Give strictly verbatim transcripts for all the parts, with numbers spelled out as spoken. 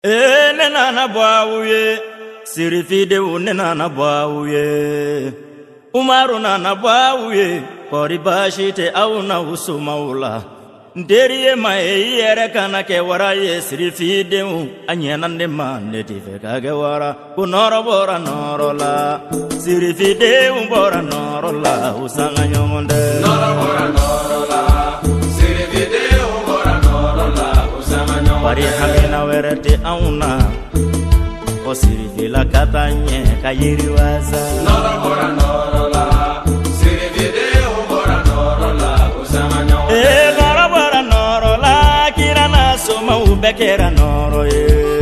E nena bwauye sirifide unena bwauye Umaru na bwauye kori bashite au na usumaula nderiye mae yere kana ke wara ye sirifide u anyena ne mane tive kage wara kunoro bora noro la sirifide u bora noro la usanga nyonde noro bora noro la sirifide u bora noro la usanga nyonde bari hamina werete auna o sirifila katanye kayiri waza noro bora noro la sirifide u bora noro la usanga nyonde e noro bora noro la kirana soma ubekera noro e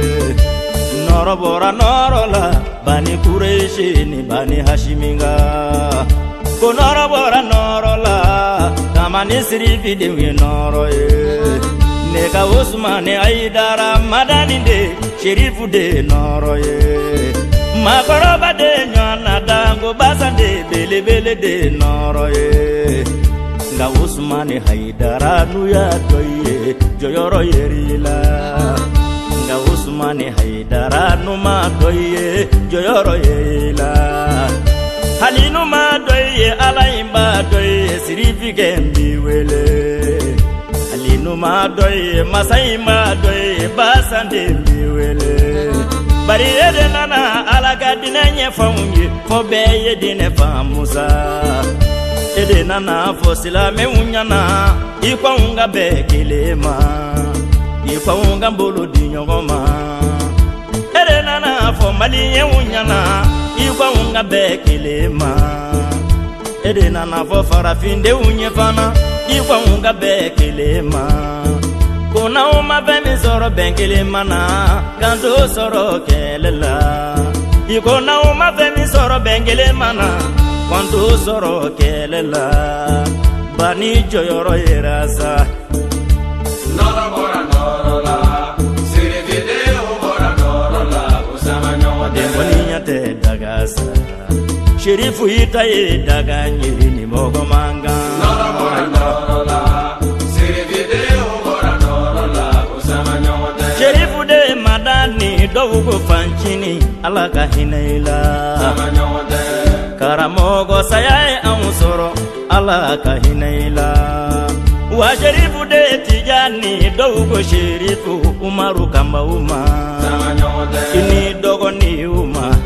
noro bora noro la bani kureishi ni bani hashiminga ko noro bora noro la kamani sirifide we noro e neka Usmane Aidara madani de sherifu de noro ye makoroba de nyana dango basande bele bele de noro ye nga Usmane Aidara nuya doye joyoro yerila nga Usmane Aidara numa doye joyoro yerila halinu ma doye alaimba doye sirifi gembi wele Numa doye masai ma doye basande miwele bari ede nana alaga dinenye faunye fo beye dine famusa ede nana fo silame unyana ikwa unga bekelema ikwa unga mbolo dinyogoma ede nana fo maliye unyana ikwa unga bekelema ede nana fo farafinde unye fana Ikwa unga bekelema Kuna uma bemi soro benkelema na Kanto soro kelela Ikona uma bemi soro benkelema na Kanto soro kelela Bani joyoro yerasa Noro bora noro la Sirifide u bora noro la Usama nyonde Demboni nyate dagasa Sherifu ita ye daganye ni mogo manga Noro bora noro la Sirifide u bora noro la Usama nyonde Sherifu de madani dogo fanchini alaka hinaila Usama nyonde Karamogo sayae amusoro alaka hinaila Wa sherifu de tijani dogo sherifu Umaru kamba uma Usama nyonde Ini dogo ni uma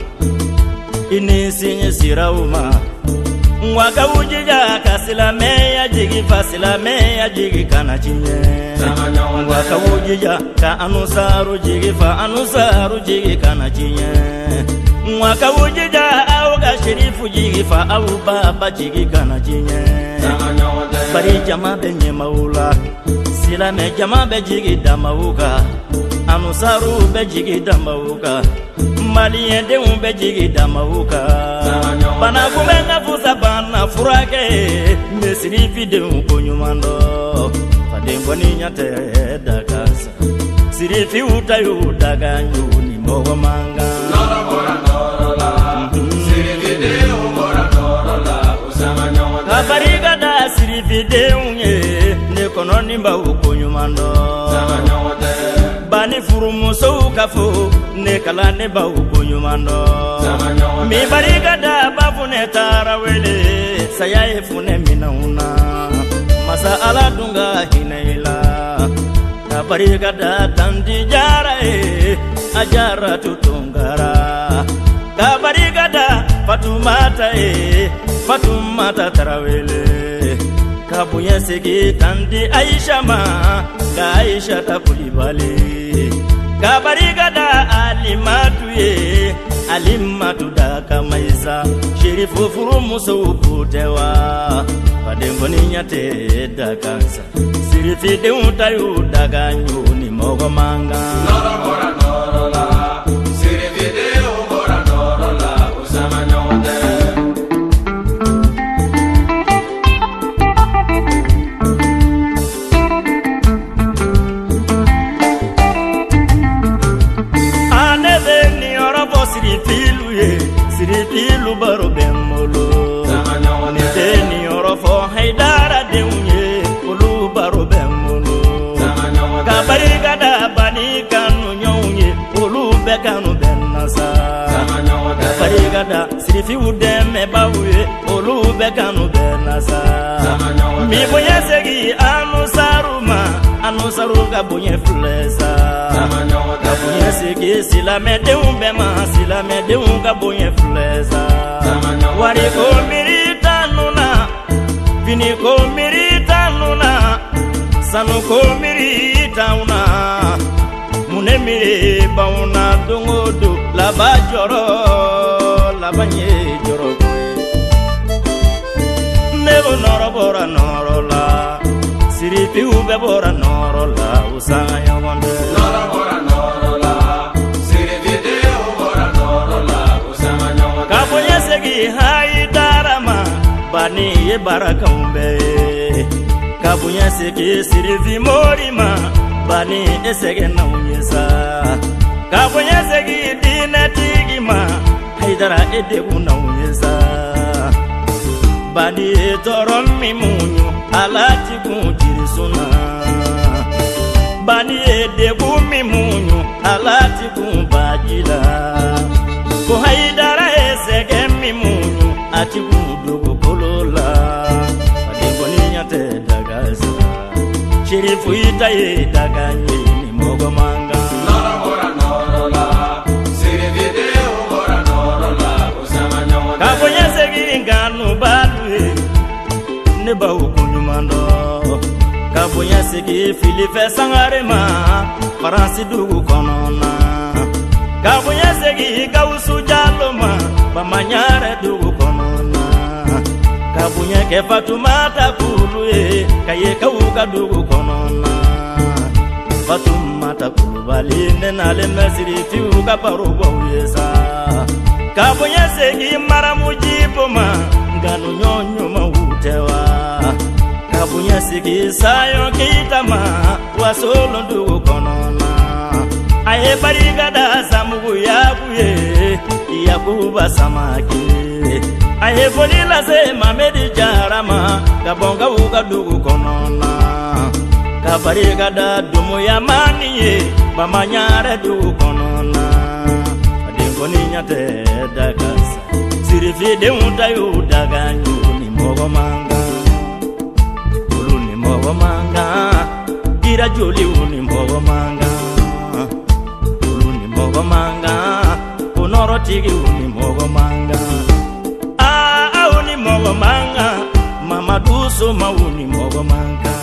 Ini sinye sira uma Mwaka ujija kasilame ya jigi fasilame ya jigi kana chinye Mwaka ujija ka anusaru jigi fa anusaru jigi kana chinye Mwaka ujija au ga sherifu jigi fa au baba jigi kana chinye Bari jama benye maula silame jama be jigi damauka Anusaru be jigi damauka Maliende umbe jigi damauka Bana kumenga fusa bana furake Mesirifi de unkonyumando Fadembo ni nyate dakasa Sirifi utayu daganyu ni mogo manga Noro bora noro la Sirifi de ubora noro la Usama nyonde Kabariga da sirifi de unye Nekono nimba ukonyumando Usama nyonde Bani furumu so kafo nekala ne ba ukonyumando mi bariga da bafune tarawele sayaye fune minauna masa ala dunga hinaila da bariga da tandi jara e ajara tutungara da bariga da fatumata e fatumata tarawele kabuye segi tandi Aisha ma ga Aisha ta kulibali kabariga da alimatu ye alimatu da kamaisa sherifu furumu so uputewa padembo ni nyate da kansa sirifi de utayu daga nyuni mogo manga Noro bora noro la Sirifi de ubora noro la Usama nyonde Sirifilu ye, sirifilu baro bemolo Nideni orofo haidara deunye, ulu baro bemolo Kabariga da bani kanu nyonye bekanu benasa farigada sirifi udeme bawe olu bekanu benasa mi boye segi anu saruma anu saruga boye flesa ka boye segi silame de umbema silame de unga boye flesa wari ko mirita nuna vini ko mirita nuna sanu ko mirita una munemire bauna dongodo la bajoro la banye joro nebo noro bora noro la siripi ube bora noro la usanga yonde noro bora noro la siripi de bora noro la usanga yonde kaponya segi hai darama bani ye baraka umbe kaponya segi siripi morima bani esege na unyesa kaponya segi dina tigima haidara ede una unyesa bani torom mimunyu alati kujirisuna bani ede kumimunyu alati kubajila ko haidara esege mimunyu ati kudugo kolola bani koninya te dagasa Shirifu itaye daganye ni mogomanga noro bora noro la sirifi de bora noro la usama nyonde kaponya segi nganu balwe ne ba ukunyumando kaponya segi filife sangarema faransi dugu konona kaponya segi kausu jaloma bamanyare dugu konona kapunya ke Fatumata kuluye kaye kauka dugu konona Fatumata kulubaline nale mesiri tiuka parubo uyesa kapunya segi maramujipoma nganu nyonyo mautewa kapunya segi sayo kitama wasolo dugu konona aye barigada samugu yakuye yakuba samaki aye volila se mamedi jarama kabonga uga dugu konona kabariga da dumu ya maniye bamanyare dugu konona adingo ninya te dagasa sirifi de utayo daganyu ni mogomanga ulu ni mogomanga gira joli uni mogomanga ulu ni mogomanga unoro tigi uni mogomanga mogomanga mama duso mauni mogomanga